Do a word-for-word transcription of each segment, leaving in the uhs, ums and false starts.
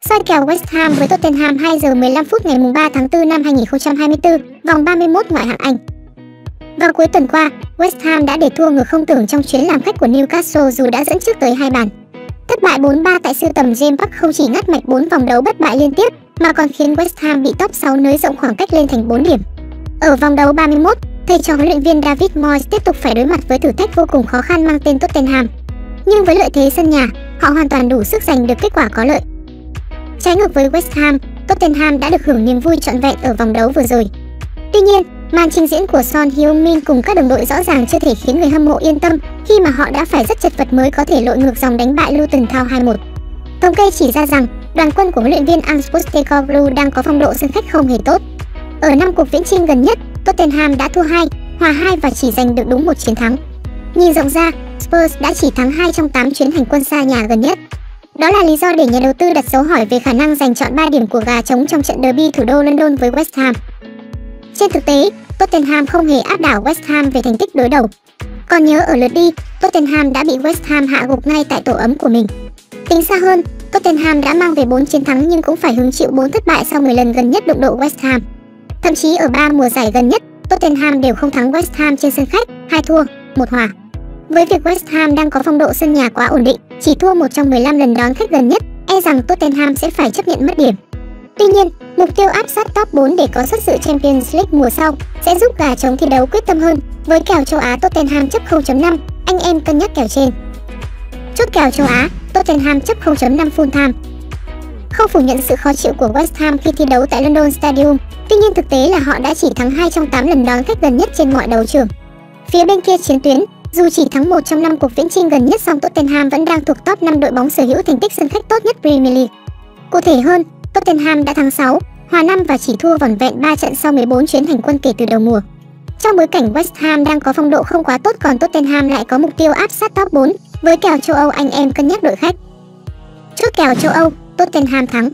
Soi kèo West Ham với Tottenham hai giờ mười lăm phút ngày ba tháng tư năm hai nghìn không trăm hai mươi tư, vòng ba mươi mốt ngoại hạng Anh. Vào cuối tuần qua, West Ham đã để thua ngược không tưởng trong chuyến làm khách của Newcastle dù đã dẫn trước tới hai bàn. Thất bại bốn ba tại siêu tầm James Park không chỉ ngắt mạch bốn vòng đấu bất bại liên tiếp mà còn khiến West Ham bị top sáu nới rộng khoảng cách lên thành bốn điểm. Ở vòng đấu ba mươi mốt, thầy trò huấn luyện viên David Moyes tiếp tục phải đối mặt với thử thách vô cùng khó khăn mang tên Tottenham. Nhưng với lợi thế sân nhà, họ hoàn toàn đủ sức giành được kết quả có lợi. Trái ngược với West Ham, Tottenham đã được hưởng niềm vui trọn vẹn ở vòng đấu vừa rồi. Tuy nhiên, màn trình diễn của Son Heung-min cùng các đồng đội rõ ràng chưa thể khiến người hâm mộ yên tâm khi mà họ đã phải rất chật vật mới có thể lội ngược dòng đánh bại Luton Town hai một. Thống kê chỉ ra rằng đoàn quân của huấn luyện viên Ange Postecoglou đang có phong độ sân khách không hề tốt. Ở năm cuộc viễn chinh gần nhất, Tottenham đã thua hai, hòa hai và chỉ giành được đúng một chiến thắng. Nhìn rộng ra, Spurs đã chỉ thắng hai trong tám chuyến hành quân xa nhà gần nhất. Đó là lý do để nhà đầu tư đặt dấu hỏi về khả năng giành trọn ba điểm của gà trống trong trận derby thủ đô London với West Ham. Trên thực tế, Tottenham không hề áp đảo West Ham về thành tích đối đầu. Còn nhớ ở lượt đi, Tottenham đã bị West Ham hạ gục ngay tại tổ ấm của mình. Tính xa hơn, Tottenham đã mang về bốn chiến thắng nhưng cũng phải hứng chịu bốn thất bại sau mười lần gần nhất đụng độ West Ham. Thậm chí ở ba mùa giải gần nhất, Tottenham đều không thắng West Ham trên sân khách, hai thua, một hòa. Với việc West Ham đang có phong độ sân nhà quá ổn định, chỉ thua một trong mười lăm lần đón khách gần nhất, e rằng Tottenham sẽ phải chấp nhận mất điểm. Tuy nhiên, mục tiêu áp sát top bốn để có suất dự Champions League mùa sau sẽ giúp gà trống thi đấu quyết tâm hơn. Với kèo châu Á Tottenham chấp không chấm năm, anh em cân nhắc kèo trên. Chốt kèo châu Á, Tottenham chấp không chấm năm full time. Không phủ nhận sự khó chịu của West Ham khi thi đấu tại London Stadium, tuy nhiên thực tế là họ đã chỉ thắng hai trong tám lần đón khách gần nhất trên mọi đấu trường. Phía bên kia chiến tuyến, dù chỉ thắng một trong năm cuộc viễn chinh gần nhất song Tottenham vẫn đang thuộc top năm đội bóng sở hữu thành tích sân khách tốt nhất Premier League. Cụ thể hơn, Tottenham đã thắng sáu, hòa năm và chỉ thua vỏn vẹn ba trận sau mười bốn chuyến hành quân kể từ đầu mùa. Trong bối cảnh West Ham đang có phong độ không quá tốt còn Tottenham lại có mục tiêu áp sát top bốn, với kèo châu Âu anh em cân nhắc đội khách. Chốt kèo châu Âu, Tottenham thắng.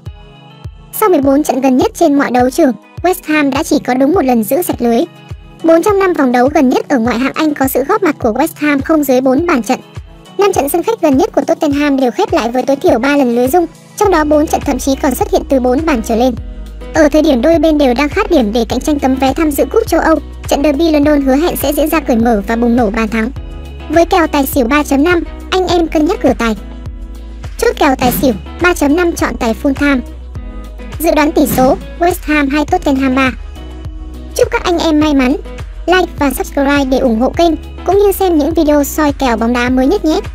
Sau mười bốn trận gần nhất trên mọi đấu trường, West Ham đã chỉ có đúng một lần giữ sạch lưới. bốn trong năm vòng đấu gần nhất ở ngoại hạng Anh có sự góp mặt của West Ham không dưới bốn bàn trận. năm trận sân khách gần nhất của Tottenham đều khép lại với tối thiểu ba lần lưới rung, trong đó bốn trận thậm chí còn xuất hiện từ bốn bàn trở lên. Ở thời điểm đôi bên đều đang khát điểm để cạnh tranh tấm vé tham dự cúp châu Âu, trận derby London hứa hẹn sẽ diễn ra cởi mở và bùng nổ bàn thắng. Với kèo tài xỉu ba chấm năm, anh em cân nhắc cửa tài. Chốt kèo tài xỉu ba chấm năm chọn tài full time. Dự đoán tỷ số West Ham hai Tottenham ba. Chúc các anh em may mắn. Like và subscribe để ủng hộ kênh cũng như xem những video soi kèo bóng đá mới nhất nhé.